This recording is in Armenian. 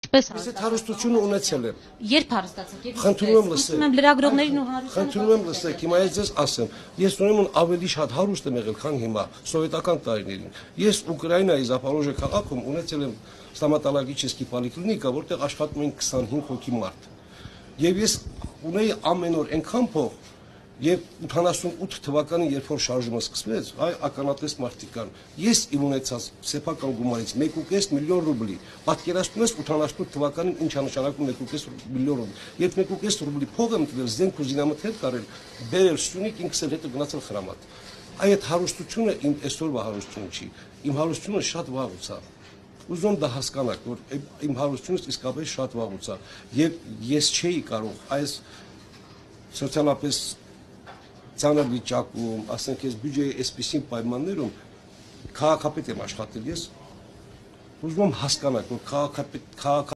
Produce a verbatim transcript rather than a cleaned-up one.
Ինչպես Իսկ հարստությունը ունեցել եմ։ Երբ հարստացաք։ Խնդրում եմ լսեք։ Եմ լրագրողներին ու հարուստներին։ Խնդրում եմ լսեք, հիմա ես ձեզ ասեմ, ես ուրեմն ավելի շատ հարուստ եմ եղել, քան հիմա սովետական տարիներին։ Ես Ուկրաինայի Զապորոժիե քաղաքում ունեցել եմ ստոմատոլոգիչեսկի պոլիկլինիկա, որտեղ աշխատում էին քսանհինգ հոգի մարդ։ Եվ ես ունեի ամեն օր այնքան փող, եւ ութանասունութ թվականին, երբ որ շարժումը սկսվեց, այ ականատես մարդիկ կան։ Ես իմ ունեցած սեփական գումարից մեկ ու կես միլիոն ռուբլի, պատկերացնում ես ութանասունութ թվականին ինչ է նշանակում մեկ ու կես միլիոն ռուբլի։ Երբ մեկ ու կես ռուբլի փող եմ տվել, զենք ու զինամթեր կարել, բերել Սյունիք, ինքս էլ հետո գնացել Խրամատ։ Այդ հարստությունը իմ այսօրվա հարստությունը չի։ Իմ հարստությունը շատ վաղուց է։ Ուզում դա հասկանաք, որ իմ հարստությունս իսկապես շատ վաղուց է, եւ ես չէի կարող այս սոցիալապես ծանր վիճակում, ասենք ես բյուջեի այսպիսին պայմաններում քաղաքապետ եմ աշխատել ես, ուզում եմ հասկանաք, որ քաղաքապետ